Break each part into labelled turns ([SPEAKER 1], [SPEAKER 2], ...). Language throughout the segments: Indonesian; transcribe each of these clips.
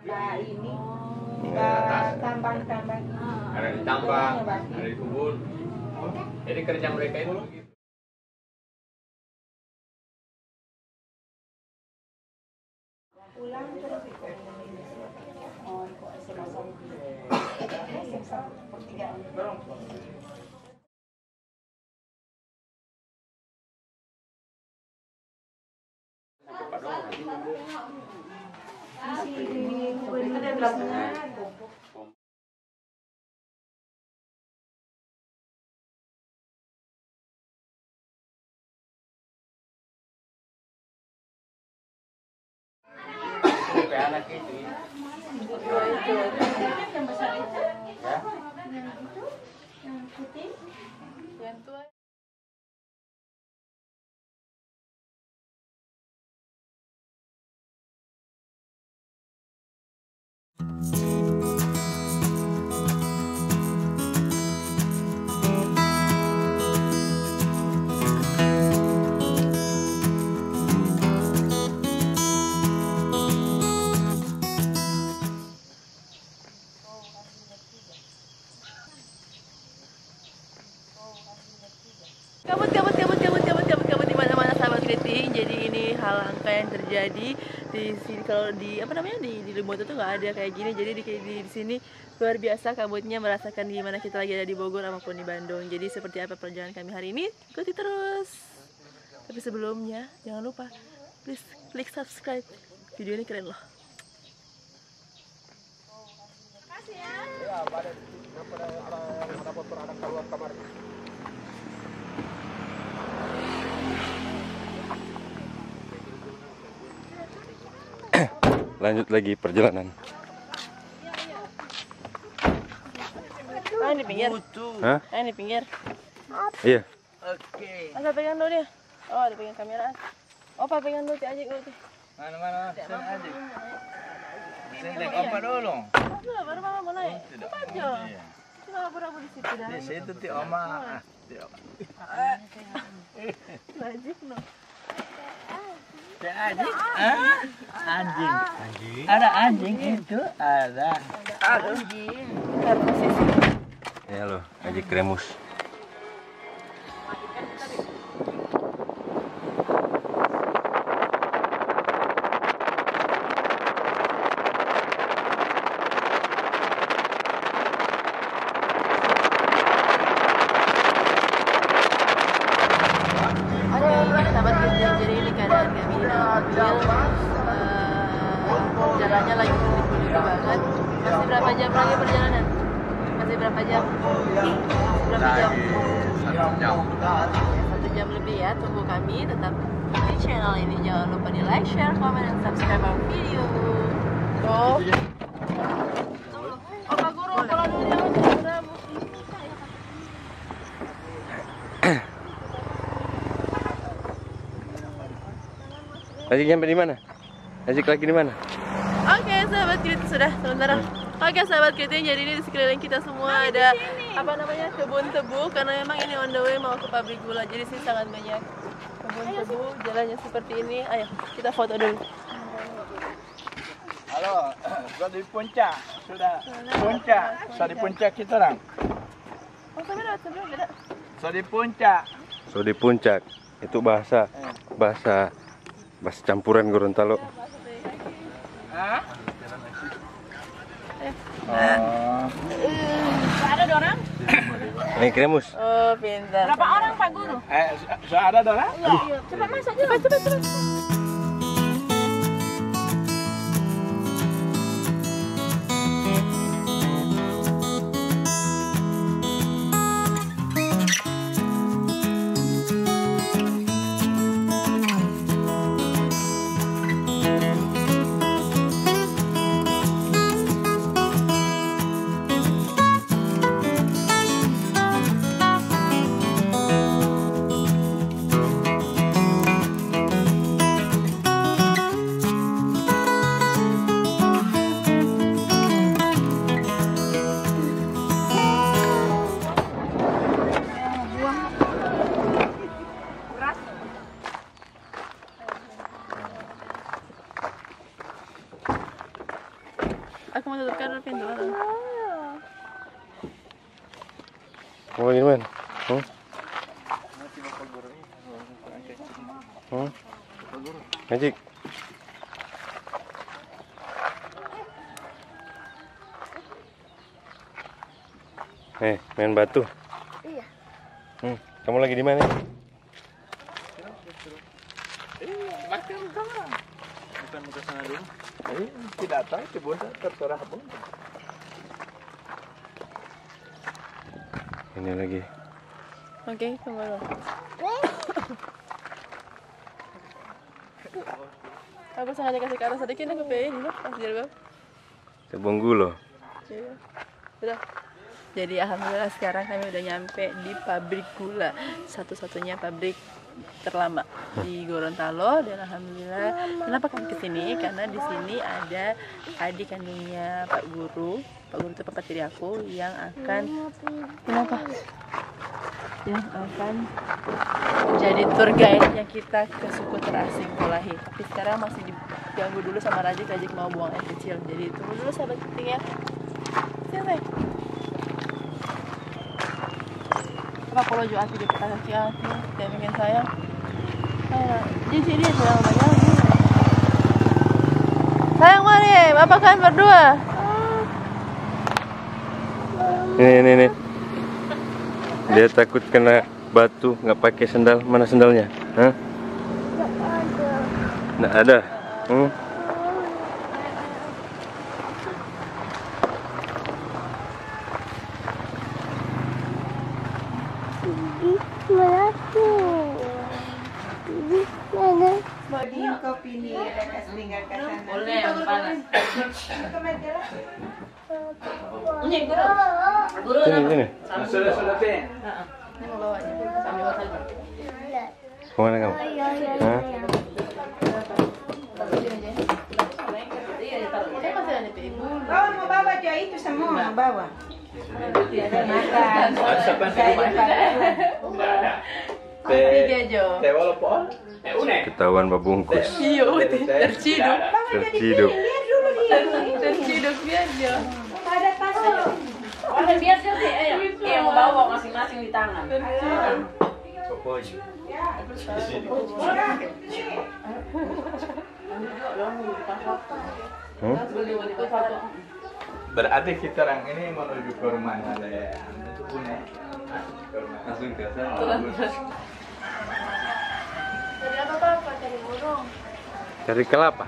[SPEAKER 1] Nah ini tambang-tambang.
[SPEAKER 2] Ada di tambang, ada di kebun. Jadi kerja mereka itu begitu.
[SPEAKER 1] Pulang terus kok SMA pertigaan.
[SPEAKER 2] Anak itu
[SPEAKER 1] yang besar itu
[SPEAKER 2] ya.
[SPEAKER 1] yang putih
[SPEAKER 3] Yang tua. Kabut di mana-mana sahabat kriting. Jadi ini hal langka yang terjadi di sini. Kalau di apa namanya di Limboto tuh nggak ada kayak gini. Jadi di sini luar biasa kabutnya, merasakan gimana kita lagi ada di Bogor maupun di Bandung. Jadi seperti apa perjalanan kami hari ini, ikuti terus. Tapi sebelumnya jangan lupa please klik subscribe. Video ini keren loh.
[SPEAKER 1] kasih ya.
[SPEAKER 2] Ya, ada motor anak keluar kamar.
[SPEAKER 4] Lanjut lagi perjalanan.
[SPEAKER 3] Ah, di pinggir.
[SPEAKER 4] Hah?
[SPEAKER 3] Ah, di pinggir.
[SPEAKER 4] Iya.
[SPEAKER 2] Oke.
[SPEAKER 3] Masa pegang dulu dia. Oh, di pegang kamera. Oh, Pak pegang dulu, Ajik dulu.
[SPEAKER 2] Mana? Sen aja. Sen apa dulu?
[SPEAKER 3] Enggak, baru Mama mau naik. Apa aja?
[SPEAKER 2] Iya.
[SPEAKER 3] Cuma abur-abur di situ dah.
[SPEAKER 2] Di situ ti Oma.
[SPEAKER 3] Ajik no.
[SPEAKER 2] Sen aja. Anjing. Ada anjing itu? Ada.
[SPEAKER 3] Anjing. Bentar posisi.
[SPEAKER 4] Ya lo, Haji Kremus.
[SPEAKER 3] Sahabat kerja, jadi ini keadaan kami di dalam mobil. Jalannya lagi sulit-sulit banget. Masih berapa jam lagi perjalanan? Masih berapa jam? Berapa jam?
[SPEAKER 2] 1 jam.
[SPEAKER 3] 1 jam lebih ya. Tunggu kami tetap di channel ini. Jangan lupa di like, share, comment, dan subscribe our video. Tuh. Oh, Pak Guru, kalau dulu yang udah
[SPEAKER 4] Haji sampai di mana? Haji lagi di mana?
[SPEAKER 3] Oke, sahabat kritik sudah sementara. Oke, sahabat kritik, jadi ini di sekeliling kita semua ada apa namanya kebun tebu, karena memang ini on the way mau ke pabrik gula. Jadi sih sangat banyak kebun tebu, jalannya seperti ini. Ayo kita foto dulu.
[SPEAKER 2] Halo, sudah di puncak. Sudah di puncak kita orang.
[SPEAKER 3] Oh, sebenarnya beda.
[SPEAKER 2] Sudah di puncak.
[SPEAKER 4] So di puncak. Itu bahasa campuran Gorontalo.
[SPEAKER 2] Hah?
[SPEAKER 1] Ada orang?
[SPEAKER 4] Ini Kremus.
[SPEAKER 3] Oh, pintar.
[SPEAKER 1] Berapa orang Pak Guru?
[SPEAKER 2] Sudah ada orang?
[SPEAKER 1] Iya. Cepat masuk, cepat.
[SPEAKER 3] Aku mau tutupkan dulu pintu.
[SPEAKER 4] Mau gimana? Ngajik. Main batu.
[SPEAKER 1] Iya.
[SPEAKER 4] Kamu lagi di mana?
[SPEAKER 2] Bukan ke sana dulu. Tidak tahu itu bunda terserah bunda.
[SPEAKER 4] Ini lagi.
[SPEAKER 3] Oke, kembali. Aku sengaja kasih ke arah sedikit aku pengen loh pas jadi bang.
[SPEAKER 4] Tebonggu loh.
[SPEAKER 3] Iya. Udah. Jadi alhamdulillah sekarang kami udah nyampe di pabrik gula, satu-satunya pabrik terlama di Gorontalo. Dan alhamdulillah, kenapa kami kesini? Karena di sini ada adik kandungnya Pak Guru. Pak Guru itu papa tiri aku yang akan jadi tour guide-nya kita ke suku terasing Polahi. Tapi sekarang masih diganggu dulu sama Rajik mau buang air kecil. Jadi tunggu dulu sahabat keting ya. Sini. Apa kalau jual video kita kaki hati, dia bikin sayang. Jadi dia sayang banyak. Sayang mari, bapak kan berdua.
[SPEAKER 4] Ini. Dia takut kena batu, nggak pakai sendal. Mana sendalnya? Hah? Nggak ada.
[SPEAKER 5] Kopi nih, tinggal ke sana.
[SPEAKER 1] Boleh yang panas. Ini guru.
[SPEAKER 4] Sini.
[SPEAKER 2] Sudah teh.
[SPEAKER 3] Ini mau bawanya sambil hotel.
[SPEAKER 4] Kemana kamu? Hah?
[SPEAKER 3] Saya masih ada di ibu.
[SPEAKER 5] Kau mau bawa aja itu semua, mau bawa. Makan.
[SPEAKER 3] Tiga Jo.
[SPEAKER 2] Teh walaupun.
[SPEAKER 4] Ketahuan babungkus.
[SPEAKER 3] Iya, terciduk.
[SPEAKER 4] Terciduk.
[SPEAKER 3] Terciduk biar Jo.
[SPEAKER 5] Ada tasnya.
[SPEAKER 1] Ada biar sih, yang bawa masing-masing di tangan.
[SPEAKER 2] Berarti kita orang ini menuju ke rumah ada langsung ke sana.
[SPEAKER 1] Tadi apa-apa, tadi burung.
[SPEAKER 4] Cari kelapa.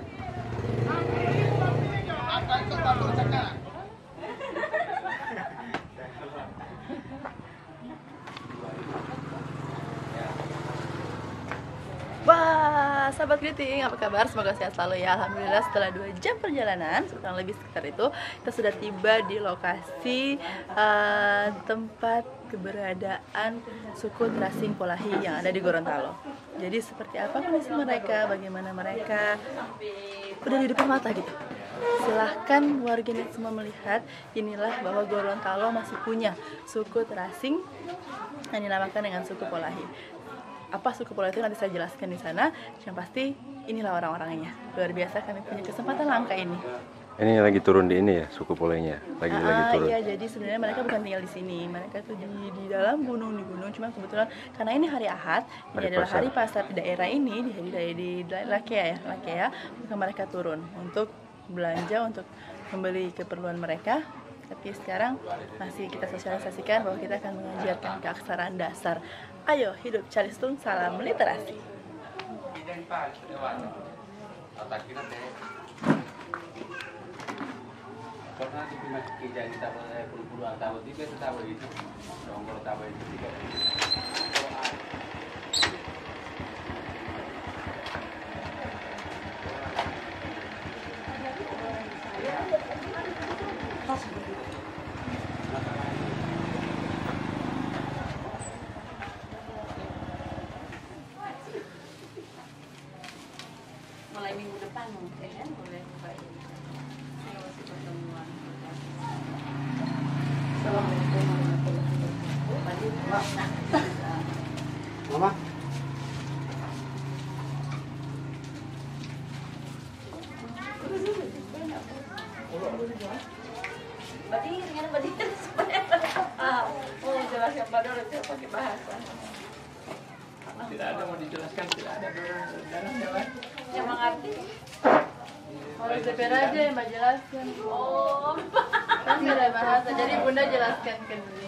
[SPEAKER 3] Wah, sahabat Kriting, apa kabar? Semoga sehat selalu ya. Alhamdulillah setelah 2 jam perjalanan, kurang lebih sekitar itu, kita sudah tiba di lokasi tempat keberadaan suku terasing Polahi yang ada di Gorontalo. Jadi seperti apa kondisi mereka, bagaimana mereka, udah di depan mata gitu. Silahkan warganet semua melihat, inilah bahwa Gorontalo masih punya suku terasing yang dinamakan dengan suku Polahi. Apa suku Polahi itu nanti saya jelaskan di sana. Yang pasti inilah orang-orangnya. Luar biasa, kami punya kesempatan langka ini.
[SPEAKER 4] Ini lagi turun di ini ya, suku Polainya. Lagi turun.
[SPEAKER 3] Iya, jadi sebenarnya mereka bukan tinggal di sini. Mereka tuh di dalam gunung, di gunung. Cuma kebetulan karena ini hari Ahad, ini adalah hari pasar di daerah ini, di Lakea ya, maka mereka turun untuk belanja, untuk membeli keperluan mereka. Tapi sekarang masih kita sosialisasikan bahwa kita akan mengajarkan keaksaraan dasar. Ayo hidup Calistung, salam literasi.
[SPEAKER 2] Karena dimasuki jadi tabel puluh-puluhan tabel tiga tabel itu, nomor tabel itu tiga.
[SPEAKER 1] Mulai minggu depan mungkin kan, boleh baik. Pertemuan. Assalamualaikum warahmatullahi wabarakatuh.
[SPEAKER 2] Mama.
[SPEAKER 1] Badiri, badiri supaya oh jelaskan pada orang tidak pakai bahasa.
[SPEAKER 2] Tidak ada mau dijelaskan, tidak ada dalam jalan.
[SPEAKER 1] Yang mengerti.
[SPEAKER 3] Kalau DPR aja yang Mbak jelaskan.
[SPEAKER 1] Oh,
[SPEAKER 3] Kan nggak ada bahasa, jadi Bunda jelaskan ke sini.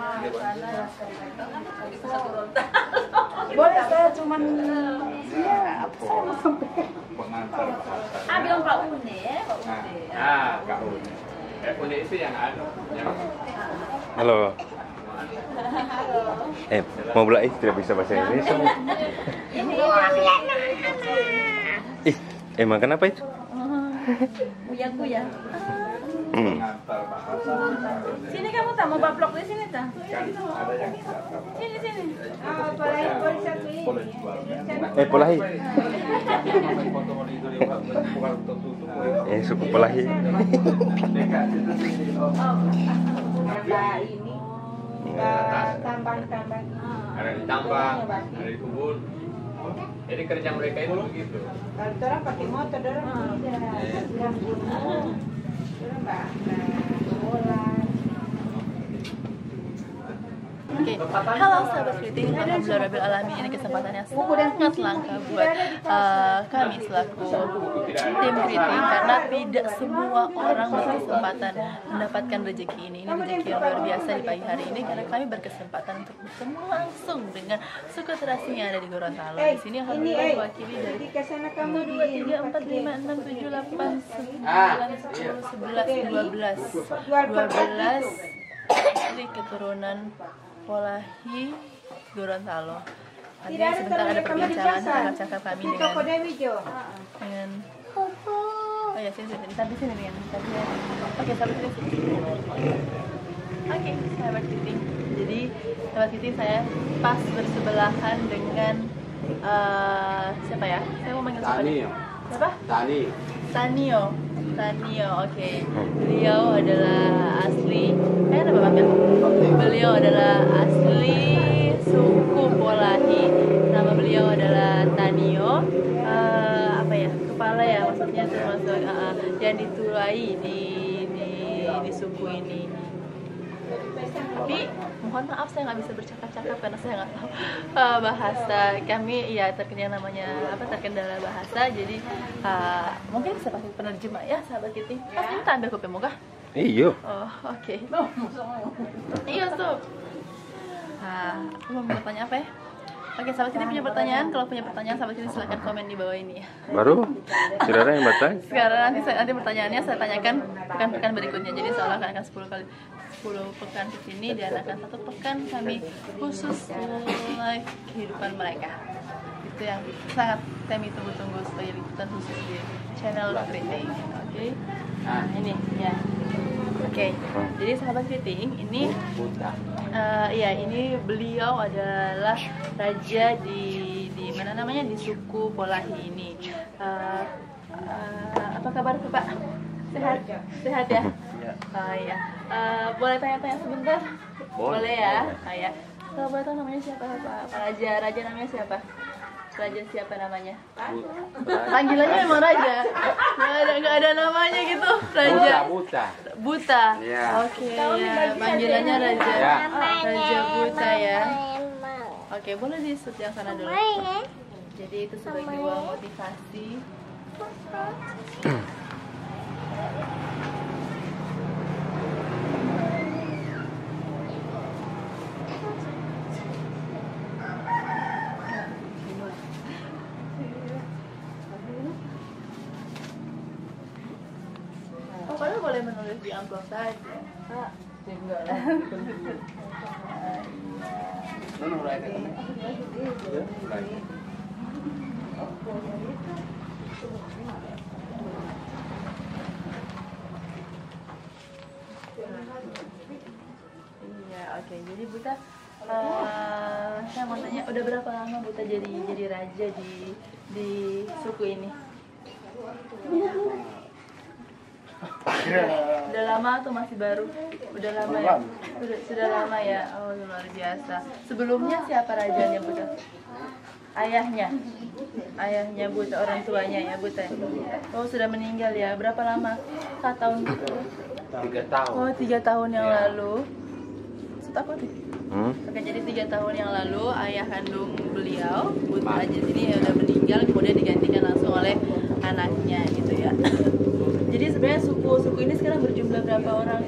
[SPEAKER 1] itu satu ronta.
[SPEAKER 5] Boleh saya cuman ya apa saya mau sampaikan.
[SPEAKER 2] Pengantar bahasa.
[SPEAKER 1] Bilang Pak Une ya, Pak Une.
[SPEAKER 2] Kak Une. Une itu yang anu, yang
[SPEAKER 4] Halo. Mau belajar tidak bisa bahasa Indonesia. Emang kenapa itu?
[SPEAKER 1] Kuya-kuya.
[SPEAKER 2] pengantar bahasa.
[SPEAKER 1] Sini kamu tak mau bablok di sini tak?
[SPEAKER 2] Kan ada yang tidak tahu.
[SPEAKER 1] Sini.
[SPEAKER 5] Apalagi boleh satu ini.
[SPEAKER 2] Boleh jual.
[SPEAKER 4] Polahi.
[SPEAKER 2] Bukan tertutup.
[SPEAKER 4] Suku Polahi.
[SPEAKER 2] Dekat situ sini.
[SPEAKER 5] Tambah ini. Tambang-tambang.
[SPEAKER 2] Ada di tambang, ada di kebun. Jadi kerja mereka itu begitu.
[SPEAKER 5] Kalau orang pakai motor, orang tidak bilang gunung. Orang bola.
[SPEAKER 3] Oke, halo sahabat kritik, alhamdulillah rabbil alamin. Ini kesempatan yang sangat langka buat kami selaku tim kritik karena tidak semua orang berkesempatan mendapatkan rezeki ini. Ini rezeki yang luar biasa di pagi hari ini karena kami berkesempatan untuk bertemu langsung dengan suku terasing yang ada di Gorontalo. Di sini alhamdulillah mewakili dari
[SPEAKER 5] Di kesana kamu
[SPEAKER 3] 1, 2, 3, 4, 5, 6, 7, 8, 9, 10, 11, 12 dari keturunan Polahi Gorontalo. Nanti sebentar ada perbincangan cakap-cakap kami
[SPEAKER 5] Di toko Dewi Jo.
[SPEAKER 3] dengan oh ya sini tapi sini nih ya. Oke sahabat kritik. Oke sahabat kritik. Jadi sahabat kritik saya pas bersebelahan dengan siapa ya? Saya mau manggil siapa? Siapa? Tanio, oke. Beliau adalah asli, ada Bapak kan? Beliau adalah asli suku Polahi. Nama beliau adalah Tanio. Apa ya? Kepala ya, maksudnya termasuk yang ditulai di suku ini. Tapi mohon maaf saya nggak bisa bercakap-cakap karena saya nggak tahu bahasa kami ya terkendala bahasa jadi mungkin bisa pakai penerjemah ya sahabat kita. Pas ini tak ambil kopi moga?
[SPEAKER 4] Iyo.
[SPEAKER 3] Oh oke. Iya sob. Aku mau bertanya apa ya? Oke sahabat kita punya pertanyaan. Kalau punya pertanyaan sahabat kita silakan komen di bawah ini ya.
[SPEAKER 4] Baru tidak ada yang bertanya.
[SPEAKER 3] Sekarang nanti pertanyaannya saya tanyakan pekan-pekan berikutnya. Jadi seolah akan 10 pekan ke sini dan akan 1 pekan kami khusus live kehidupan mereka. Itu yang sangat kami tunggu-tunggu sebagai liputan khusus di channel Kriting. Oke. Nah, ini ya. Oke. Jadi sahabat Kriting, ini ini beliau adalah raja di mana namanya di suku Polahi ini. Apa kabar Pak? Sehat ya? Iya. Boleh tanya-tanya sebentar? Boleh ya? Ya. Kalau boleh tahu namanya siapa Pak? Raja namanya siapa? Raja siapa namanya? Panggilannya memang Raja. Nggak ada namanya gitu. Raja. Buta.
[SPEAKER 2] Iya.
[SPEAKER 3] Oke. Ya. Panggilannya Raja.
[SPEAKER 2] Ya.
[SPEAKER 3] Raja Buta ya. Oke, boleh di shoot yang sana dulu. Jadi itu sebagai sebuah motivasi. Padahal boleh menulis di amplop saja. Enggak lah. Iya, oke. Jadi Buta, saya mau tanya, udah berapa lama Buta jadi raja di suku ini? Udah lama atau masih baru? Udah lama ya? Sudah lama ya? Oh luar biasa. Sebelumnya siapa rajanya Buta? Ayahnya? Ayahnya Buta, orang tuanya ya Buta. Oh sudah meninggal ya. Berapa lama? 4 tahun gitu.
[SPEAKER 2] 3 tahun.
[SPEAKER 3] Oh 3 tahun yang
[SPEAKER 2] Ya.
[SPEAKER 3] lalu. Apa nih?
[SPEAKER 4] Hmm?
[SPEAKER 3] Oke, jadi 3 tahun yang lalu ayah kandung beliau Buta Ajis ini udah meninggal, kemudian digantikan langsung oleh anaknya gitu ya. Jadi sebenarnya suku ini sekarang berjumlah berapa orang?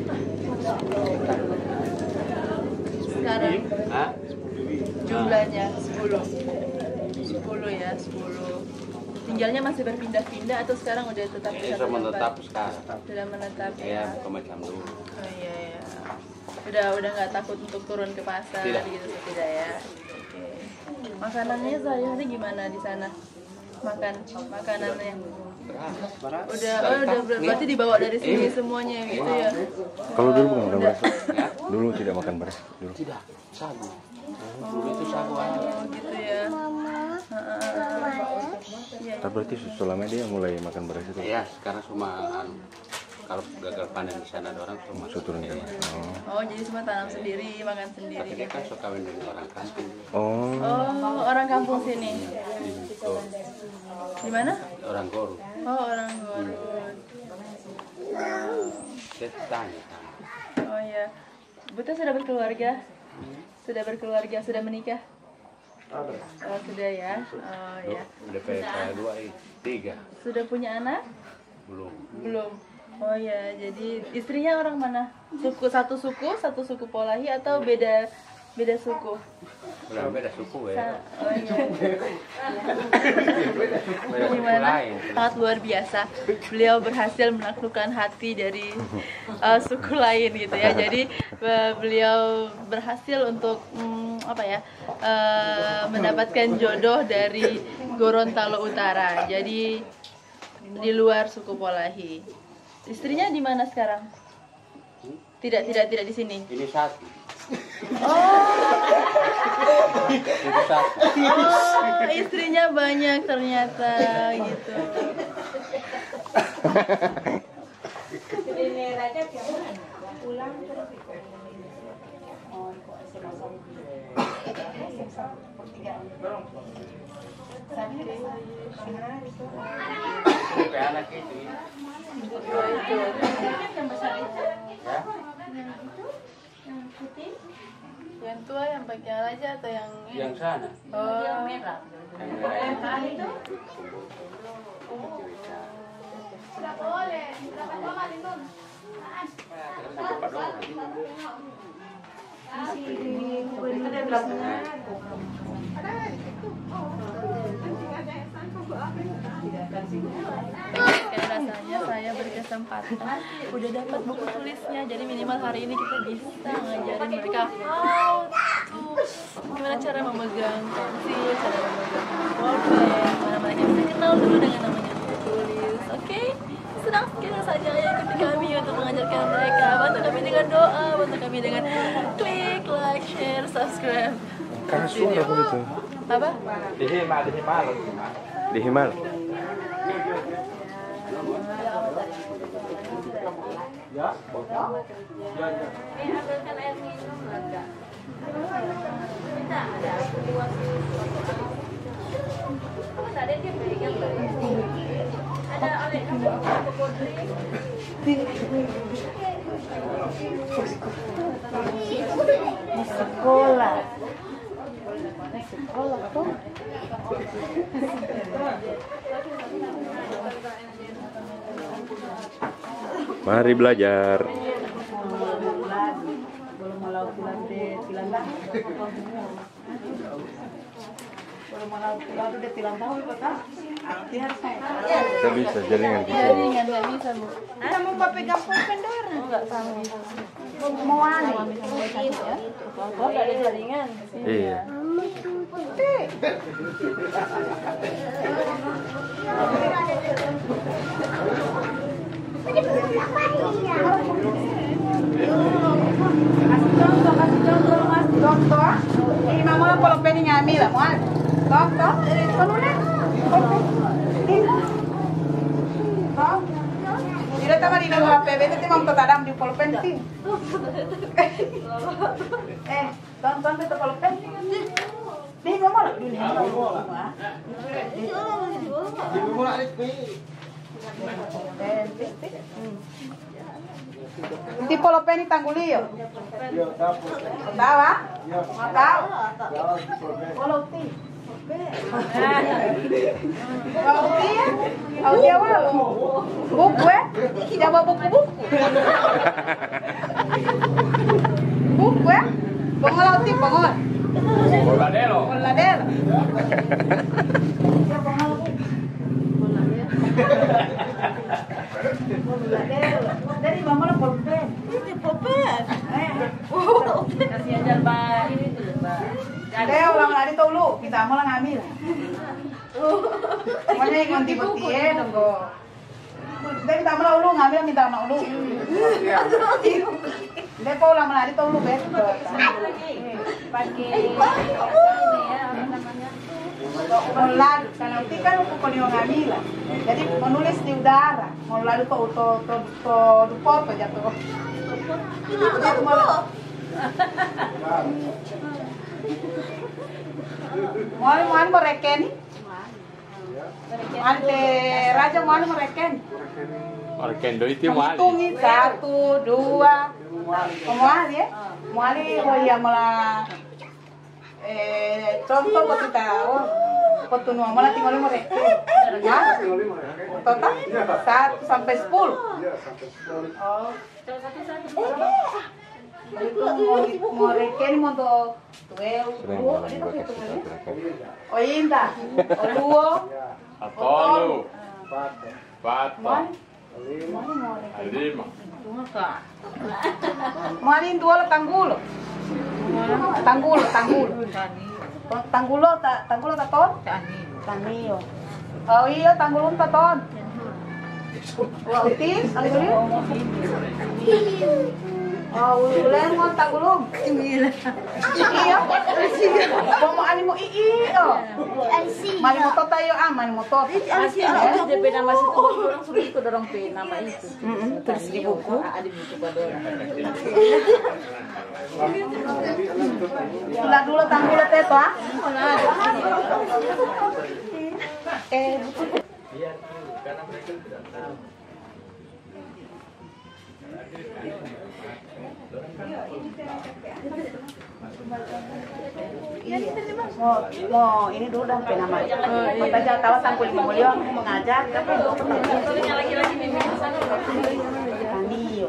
[SPEAKER 3] Sekarang
[SPEAKER 2] Hah?
[SPEAKER 3] jumlahnya 10 ya, 10. Tinggalnya masih berpindah-pindah atau sekarang udah tetap di
[SPEAKER 2] Ini
[SPEAKER 3] satu
[SPEAKER 2] sudah menetap
[SPEAKER 3] tempat?
[SPEAKER 2] sekarang.
[SPEAKER 3] Sudah menetap
[SPEAKER 2] Ya,
[SPEAKER 3] ya.
[SPEAKER 2] bukan macam dulu.
[SPEAKER 3] Oh iya ya. Udah nggak takut untuk turun ke pasar
[SPEAKER 2] Tidak.
[SPEAKER 3] gitu tidak ya. Oke. Makanannya sehari-hari gimana di sana? Makanannya udah berarti dibawa dari sini semuanya gitu ya.
[SPEAKER 4] Kalau dulu bukan makan
[SPEAKER 3] Udah.
[SPEAKER 4] beras. Dulu tidak makan beras dulu.
[SPEAKER 2] Tidak, sagu. Dulu itu sagu aja.
[SPEAKER 3] Oh gitu ya. Iya.
[SPEAKER 4] Tapi berarti selama dia mulai makan beras itu.
[SPEAKER 2] Ya, sekarang cuma kalau gagal panen di sana ada orang cuma
[SPEAKER 4] Turun kan.
[SPEAKER 3] Oh jadi semua tanam sendiri, makan sendiri
[SPEAKER 2] Tapi dia
[SPEAKER 3] gitu.
[SPEAKER 2] kan suka kawin dengan orang kampung.
[SPEAKER 4] Oh.
[SPEAKER 3] Oh orang kampung sini.
[SPEAKER 2] Di Gor.
[SPEAKER 3] Di mana?
[SPEAKER 2] Orang Gor.
[SPEAKER 3] Oh orang Gorod.
[SPEAKER 2] Saya tanya.
[SPEAKER 3] Oh iya. Buta sudah berkeluarga? Sudah berkeluarga, sudah menikah? Oh sudah ya. Oh ya.
[SPEAKER 2] DP 2, 3.
[SPEAKER 3] Sudah punya anak?
[SPEAKER 2] Belum.
[SPEAKER 3] Belum. Oh ya, jadi istrinya orang mana? Satu suku Polahi atau beda suku?
[SPEAKER 2] Belum beda suku ya.
[SPEAKER 3] Oh iya.
[SPEAKER 2] Beda suku
[SPEAKER 3] Gimana?
[SPEAKER 2] lain.
[SPEAKER 3] Sangat luar biasa. Beliau berhasil menaklukkan hati dari suku lain gitu ya. Jadi beliau berhasil untuk mendapatkan jodoh dari Gorontalo Utara. Jadi di luar suku Polahi. Istrinya di mana sekarang? Tidak di sini.
[SPEAKER 2] Ini satu.
[SPEAKER 3] Oh,
[SPEAKER 2] Itu satu.
[SPEAKER 3] oh, istrinya banyak ternyata gitu.
[SPEAKER 5] Ini Rajab yang mana? Pulang terus oh, kok
[SPEAKER 2] DP anak itu.
[SPEAKER 3] Yang tua yang bagian raja atau yang ini?
[SPEAKER 2] Yang sana.
[SPEAKER 3] Oh,
[SPEAKER 1] Yang merah.
[SPEAKER 2] Yang merah.
[SPEAKER 1] itu.
[SPEAKER 5] itu dia belakangnya.
[SPEAKER 3] kayak rasanya saya berkesempatan udah dapat buku tulisnya, jadi minimal hari ini kita bisa ngajarin mereka how to gimana cara memegang pensil, cara memegang pulpen, mana mereka bisa kenal dulu dengan namanya buku tulis. Oke, senang sekali saja ya ikuti kami untuk mengajarkan mereka. Bantu kami dengan doa, bantu kami dengan klik, like, share, subscribe.
[SPEAKER 4] Karena suara aku itu.
[SPEAKER 3] Apa?
[SPEAKER 4] Di Himal.
[SPEAKER 1] Ambilkan air minum enggak? Minta ada luas. Apa ada dia berikan ada oleh kamu kodri.
[SPEAKER 5] Di sekolah. Tuh.
[SPEAKER 4] Mari belajar.
[SPEAKER 5] Belum mau tilang dah. Belum mau tilang udah tilang tahu Pak. Dia harus
[SPEAKER 4] Kita bisa jaringan kita.
[SPEAKER 3] Jaringan nggak bisa bu.
[SPEAKER 5] Ada mau pegang pulpen dorang.
[SPEAKER 3] Enggak sama.
[SPEAKER 5] Mau ani.
[SPEAKER 3] Oh nggak ada jaringan.
[SPEAKER 4] Iya.
[SPEAKER 5] Kasih contoh mas. Contoh. Ini mama pulpen ini nyami lah mau. Contoh. Penulis. Tidak tahu di dalam HP itu mau tadam di pulpen sih. Tonton itu pulpen. Di memang lah dunia. Ti polopeni tanggulio. Tahu ah? Tahu. Kalau ti. Kalau ti, kalau dia awal. Buku Jawa buku. Buku Bongol ti bongol.
[SPEAKER 2] Boladelo.
[SPEAKER 5] Boladelo. Dari mama lah pulpen. Ini pulpen.
[SPEAKER 1] Kasih ajar Mbak ini tuh Mbak.
[SPEAKER 5] Dia ulang lari tuh lu, kita mau lah ngambil. Makanya ikon tipe-tipe donggo. Dia minta mau lu ngambil minta mau lu. Dia kok ulang lari tuh lu betul.
[SPEAKER 1] Pakai ini ya apa namanya?
[SPEAKER 5] Melalui, karena itu kan bukan yang ngambil. Jadi menulis di udara, melalui to foto jatuh. Mau mereken? Ante raja mau mereken?
[SPEAKER 2] Mereken do itu mau.
[SPEAKER 5] Hitungi 1, 2. Mau ya? Mau oh ya malah contoh buat kita. Foto nu malah tinggal mereka. Ya? Total 1 sampai 10. Oh. Mau reken mau tuh 12. Oh indah. Oh 2.
[SPEAKER 2] Atolu. Pato. Lima.
[SPEAKER 5] Malin 2 tanggulo. Tanggulo. Tanggulo ta ton? Tanio. Oh iya tanggulo ta ton. Wah utis, tanggulo. Oh, ulen mo tanggulo. Iya. Mau ani mo ii oh. Mali mo to tayo mali mo to.
[SPEAKER 1] Masih ada DP nama situ orang suruh ikut dorong P nama itu. Terus di buku. Ada di buku pada orang.
[SPEAKER 5] Ulah dulu tanggulo teto ah.
[SPEAKER 2] Karena mereka tidak tahu.
[SPEAKER 5] Mau ini dulu dah nama. Kita jangan tahu sangkul mulia mengajar tapi
[SPEAKER 1] Tulisnya lagi-lagi di sana.
[SPEAKER 5] Tanio.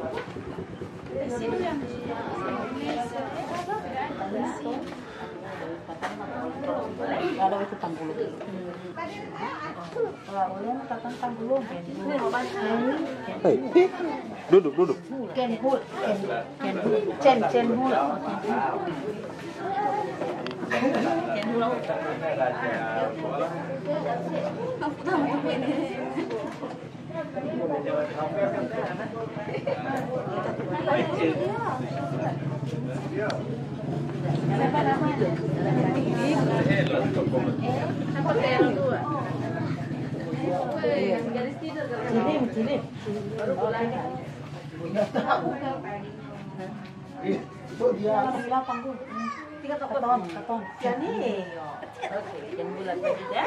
[SPEAKER 5] Ada itu tanggulo. Wah, ulen katan tanggulo.
[SPEAKER 4] Duduk.
[SPEAKER 5] Ken hul. Cen hul. Siapa namanya? Cilim. Itu dia bilang panggung. 3 katon. Yani.
[SPEAKER 1] Oke, yang bulat tadi ya.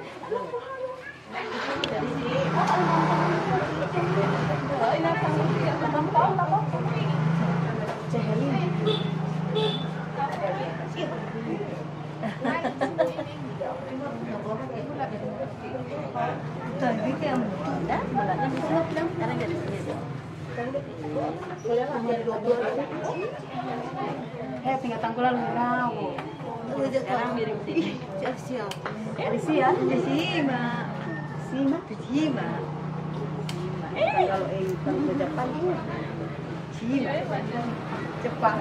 [SPEAKER 5] Tinggal tanggulan mau.
[SPEAKER 1] Sekarang mirip sini.
[SPEAKER 5] Sima. Kalau kalau Jepang Jepang.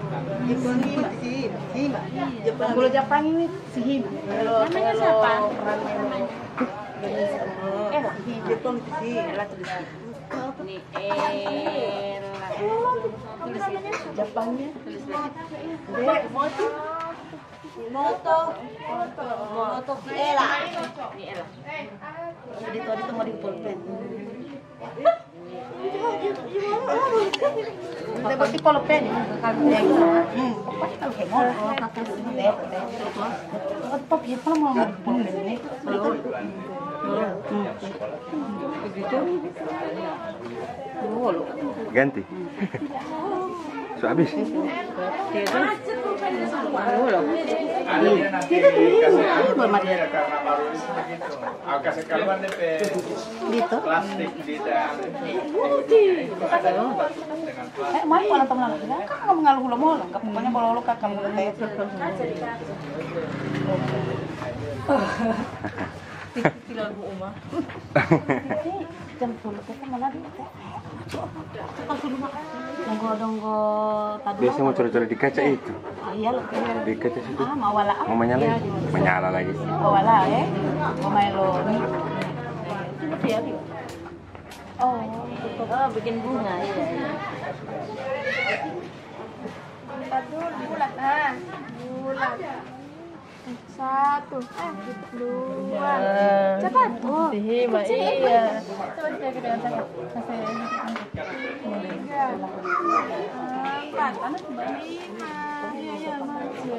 [SPEAKER 5] Sima. Kalau Jepang ini Sihima.
[SPEAKER 1] Namanya siapa?
[SPEAKER 5] Jepang itu sih tulis.
[SPEAKER 1] Ini
[SPEAKER 5] Tulis Jepangnya.
[SPEAKER 1] tulis
[SPEAKER 5] Moto Ella.
[SPEAKER 1] Ini Ella.
[SPEAKER 5] Jadi tadi itu mau di pulpen. Dapat si polopen. Yang pas kalau kayak mau kakak deh. Apa ya kalau mau bunuh ini? Begitu.
[SPEAKER 4] Ganti. So habis.
[SPEAKER 2] Kasih kaluan
[SPEAKER 5] Gitu.
[SPEAKER 2] plastik di
[SPEAKER 5] Mai wala tong lang. Kan ngomong ngaluh mo lang. Kapoknya bololo ka kamu teh.
[SPEAKER 3] Tinggal Bu Uma.
[SPEAKER 5] Jam 10 teh mana di teh. Cepat dulu mak. Donggo tadi.
[SPEAKER 4] Biasa mau curi-curi di kaca itu.
[SPEAKER 5] Iya loh.
[SPEAKER 4] Di kaca situ.
[SPEAKER 5] Mau wala.
[SPEAKER 4] Mau menyala. Menyala lagi.
[SPEAKER 5] Mau wala Mau main lo.
[SPEAKER 1] Oh, bikin bunga ya.
[SPEAKER 6] Bulat. Satu, dua, cepat. Oh,
[SPEAKER 3] Hima, iya.
[SPEAKER 6] coba dijaga dengan cepat. Tiga, empat, anak lima. Iya, maju.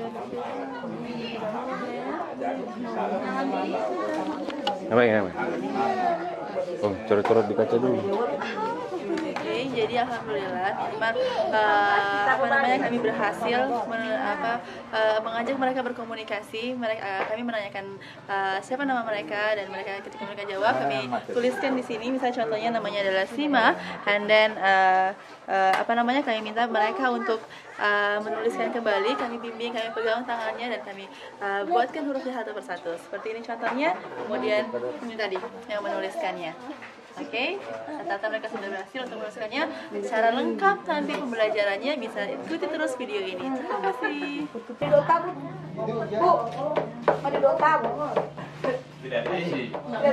[SPEAKER 4] Apa ya? Oh, corot-corot di kaca dulu.
[SPEAKER 3] Oke, jadi alhamdulillah memang kami berhasil mengajak mereka berkomunikasi. Kami menanyakan siapa nama mereka dan ketika mereka jawab kami tuliskan di sini. Misalnya contohnya namanya adalah Sima, and then kami minta mereka untuk menuliskan kembali. Kami bimbing, kami pegang tangannya dan kami buatkan hurufnya satu persatu. Seperti ini contohnya. Kemudian ini tadi yang menuliskannya. Oke, rata-rata mereka sudah berhasil untuk menuliskannya secara lengkap. Nanti pembelajarannya bisa ikuti terus video ini. Terima kasih.
[SPEAKER 5] Dua tabung. Bu, ada 2 tabung.
[SPEAKER 2] tidak isi.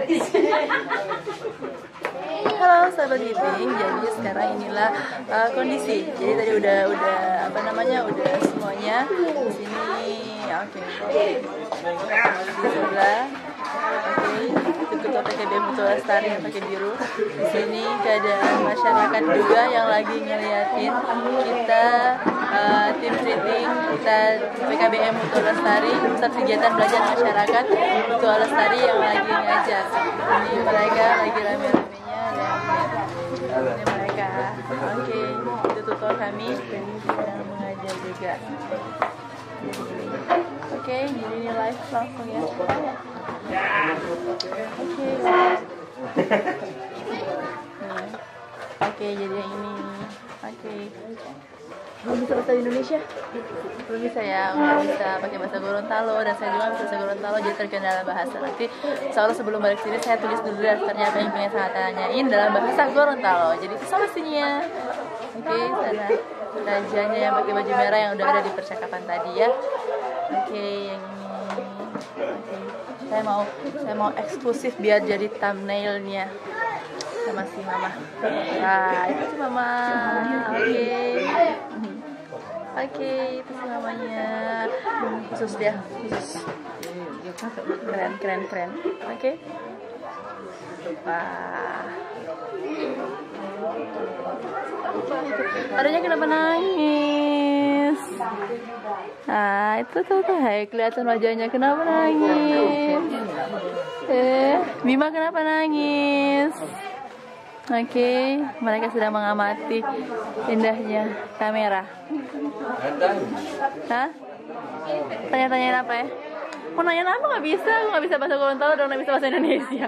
[SPEAKER 3] Halo sahabat Giving, jadi sekarang inilah kondisi. Jadi tadi udah udah semuanya di sini. Oke. Di sebelah. Oke, itu ketua PKBM Putu Lestari yang pakai biru. Di sini keadaan masyarakat juga yang lagi ngeliatin kita tim treating kita PKBM Putu Lestari, pusat kegiatan belajar masyarakat Putu Lestari yang lagi ngajak. Ini mereka lagi rame-ramenya dan ini mereka. Oke, itu tutor kami yang mengajar juga. Oke, jadi ini live langsung ya. Oke, jadi yang ini. Oke. Belum bisa bahasa Indonesia? Belum bisa ya, nggak bisa pakai bahasa Gorontalo dan saya juga bisa bahasa Gorontalo jadi terkendala bahasa. Nanti insya Allah sebelum balik sini saya tulis dulu daftarnya apa yang pengen saya tanyain dalam bahasa Gorontalo. Jadi itu solusinya. Oke, sana rajanya yang pakai baju merah yang udah ada di percakapan tadi ya. Oke, yang ini. Saya mau eksklusif biar jadi thumbnailnya sama si mama. Nah, itu si mama. Oke, itu si mamanya. Khusus dia, khusus. Keren. Oke. Wah. Adanya kenapa nangis? Nah, itu tuh kelihatan wajahnya kenapa nangis? Bima kenapa nangis? Oke, mereka sedang mengamati indahnya kamera. Hah? Tanya-tanyain apa ya? Mau nanya apa nggak bisa? Aku nggak bisa bahasa Gorontalo dan nggak bisa bahasa Indonesia.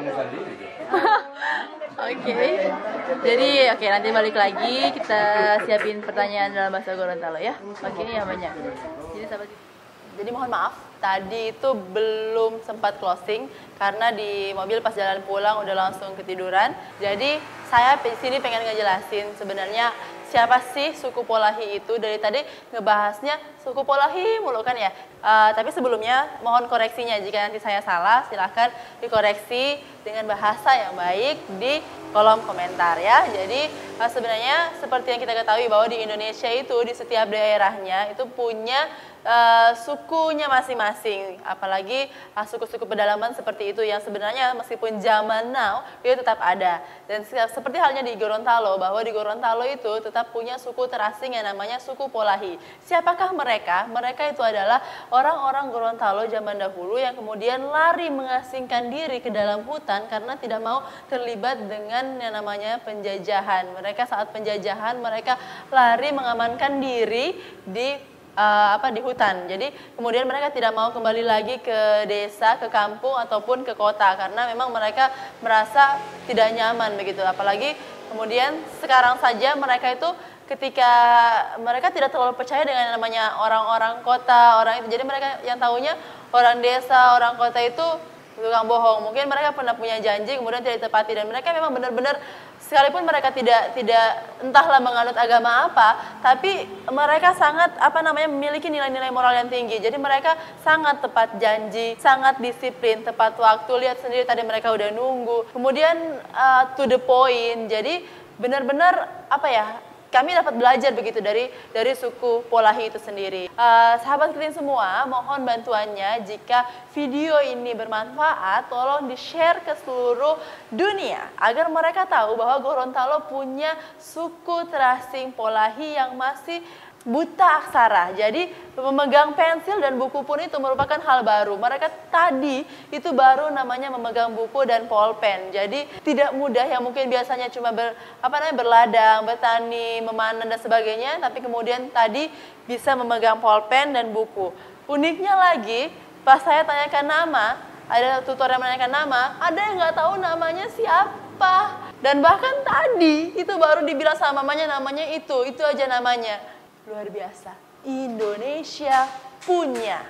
[SPEAKER 3] Oke, jadi nanti balik lagi kita siapin pertanyaan dalam bahasa Gorontalo ya. Oke, yang banyak. Jadi mohon maaf, tadi itu belum sempat closing karena di mobil pas jalan pulang udah langsung ketiduran. Jadi saya di sini pengen ngejelasin sebenarnya siapa sih suku Polahi itu. Dari tadi ngebahasnya suku Polahi mulu kan ya. Tapi sebelumnya mohon koreksinya jika nanti saya salah silahkan dikoreksi dengan bahasa yang baik di kolom komentar ya. Jadi Sebenarnya seperti yang kita ketahui bahwa di Indonesia itu di setiap daerahnya itu punya sukunya masing-masing, apalagi suku-suku pedalaman seperti itu yang sebenarnya meskipun zaman now itu tetap ada. Dan seperti halnya di Gorontalo, bahwa di Gorontalo itu tetap punya suku terasing yang namanya suku Polahi. Siapakah mereka? Mereka itu adalah orang-orang Gorontalo zaman dahulu yang kemudian lari mengasingkan diri ke dalam hutan karena tidak mau terlibat dengan yang namanya penjajahan. Mereka saat penjajahan mereka lari mengamankan diri di di hutan. Jadi kemudian mereka tidak mau kembali lagi ke desa, ke kampung ataupun ke kota karena memang mereka merasa tidak nyaman begitu. Apalagi kemudian sekarang saja mereka itu ketika mereka tidak terlalu percaya dengan namanya orang-orang kota, orang itu. Jadi mereka yang tahunya orang desa, orang kota itu tukang bohong. Mungkin mereka pernah punya janji kemudian tidak ditepati dan mereka memang benar-benar sekalipun mereka tidak entahlah menganut agama apa, tapi mereka sangat memiliki nilai-nilai moral yang tinggi. Jadi mereka sangat tepat janji, sangat disiplin, tepat waktu. Lihat sendiri tadi mereka udah nunggu. Kemudian to the point. Jadi benar-benar kami dapat belajar begitu dari suku Polahi itu sendiri. Sahabat Kriting semua, mohon bantuannya jika video ini bermanfaat, tolong di-share ke seluruh dunia agar mereka tahu bahwa Gorontalo punya suku terasing Polahi yang masih buta aksara. Jadi memegang pensil dan buku pun itu merupakan hal baru. Mereka tadi itu baru namanya memegang buku dan pulpen. Jadi tidak mudah yang mungkin biasanya cuma berladang, bertani, memanen dan sebagainya, tapi kemudian tadi bisa memegang pulpen dan buku. Uniknya lagi, pas saya tanyakan nama, ada tutor yang menanyakan nama, ada yang nggak tahu namanya siapa. Dan bahkan tadi itu baru dibilang sama namanya itu aja namanya. Luar biasa. Indonesia punya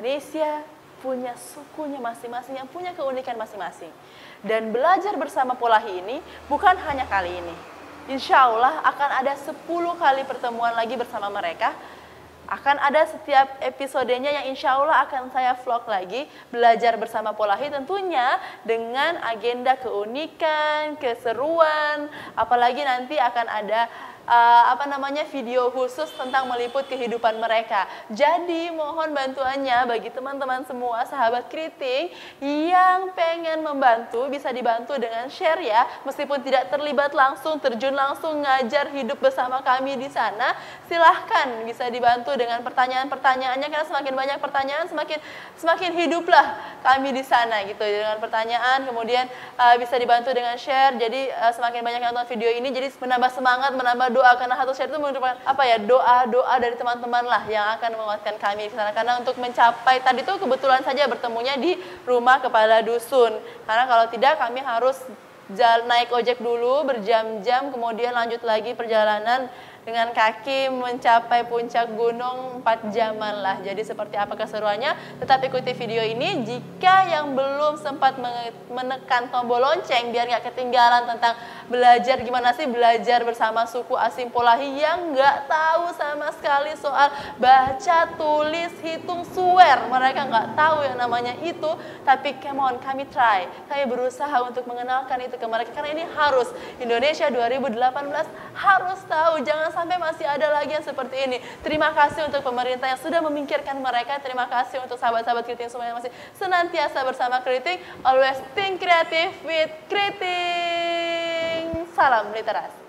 [SPEAKER 3] sukunya masing-masing yang punya keunikan masing-masing. Dan belajar bersama Polahi ini bukan hanya kali ini. Insya Allah akan ada 10 kali pertemuan lagi bersama mereka. Akan ada setiap episodenya yang insya Allah akan saya vlog lagi. Belajar bersama Polahi tentunya dengan agenda keunikan, keseruan. Apalagi nanti akan ada video khusus tentang meliput kehidupan mereka. Jadi mohon bantuannya bagi teman-teman semua sahabat Kriting yang pengen membantu, bisa dibantu dengan share ya, meskipun tidak terlibat langsung, terjun langsung ngajar hidup bersama kami di sana, silahkan bisa dibantu dengan pertanyaan-pertanyaannya, karena semakin banyak pertanyaan semakin hiduplah kami di sana gitu, dengan pertanyaan. Kemudian bisa dibantu dengan share, jadi semakin banyak yang nonton video ini jadi menambah semangat, menambah doa, karena satu share itu merupakan doa dari teman-teman lah yang akan menguatkan kami di sana. Karena untuk mencapai tadi tuh kebetulan saja bertemunya di rumah kepala dusun. Karena kalau tidak kami harus naik ojek dulu berjam-jam, kemudian lanjut lagi perjalanan dengan kaki mencapai puncak gunung 4 jaman lah. Jadi seperti apa keseruannya, tetap ikuti video ini. Jika yang belum sempat menekan tombol lonceng biar nggak ketinggalan tentang belajar gimana sih belajar bersama suku asing Polahi yang nggak tahu sama sekali soal baca, tulis, hitung, swear. Mereka nggak tahu yang namanya itu, tapi come on, kami try. Kami berusaha untuk mengenalkan itu ke mereka, karena ini harus. Indonesia 2018 harus tahu, jangan sampai masih ada lagi yang seperti ini. Terima kasih untuk pemerintah yang sudah memikirkan mereka. Terima kasih untuk sahabat-sahabat Kriting semua yang masih senantiasa bersama Kriting. Always think creative with Kriting. Salam literasi.